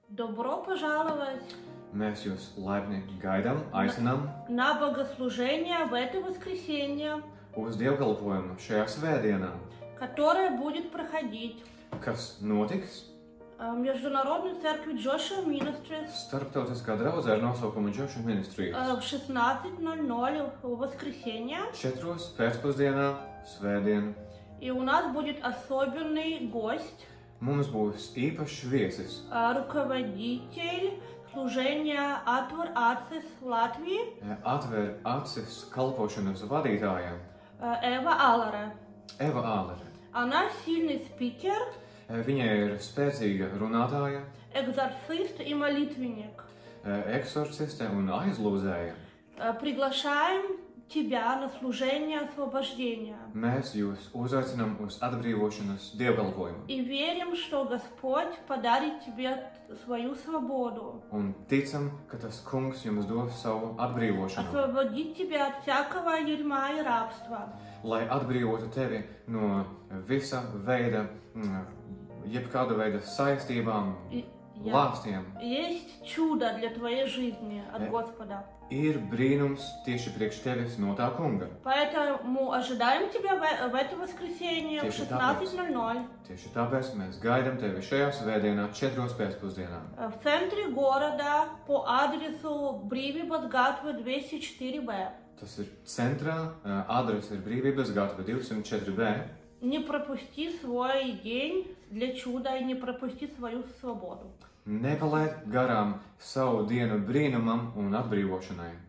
Добро пожаловать Mēs jūs laipni gaidām, aicinām на богослужение в это воскресенье, uz dievkalpojumu šajā svētdienā, которое будет проходить kas notiks в Международной церкви Joshua Ministries starptautiskā draudzē ar nosaukumu Joshua Ministries. в 16:00 в воскресенье. 4 pēcpusdienā, svētdien. И у нас будет особенный гость, Mums būs īpašs viesis, руководитель служения Atver Acis в Латвии atver acis kalpošanas vadītāja Эва Аллера. Eva Ālere. Она сильный спикер, Viņai ir spēcīga runātāja, экзорцист и молитвенник. eksorciste un aizlūdzēja. Приглашаем тебя на служение освобождения. Mēs jūs uzaicinām uz atbrīvošanas dievkalpojumu И верим, что Господь подарит тебе свою свободу. un ticam, ka tas kungs jums dos savu atbrīvošanu, Освободит тебя от всякого ярма и рабства. lai atbrīvotu tevi no visa veida, jebkāda veida saistībām, И lāstiem. Есть чудо для твоей жизни от Господа. Ir brīnums tieši priekš tevis no tā kunga. Поэтому ожидаем тебя в это воскресенье в Тише, 16:00 Tieši tāpēc mēs gaidām tevi šajā svētdienā, 4 pēcpusdienā. в центре города по адресу Бриви Базгатвы 204Б. Tas ir centrā, adrese ir Brīvības gatava 204B. Не пропусти свой день для чуда и не пропусти свою свободу. Nepalaid garām savu dienu brīnumam un atbrīvošanai.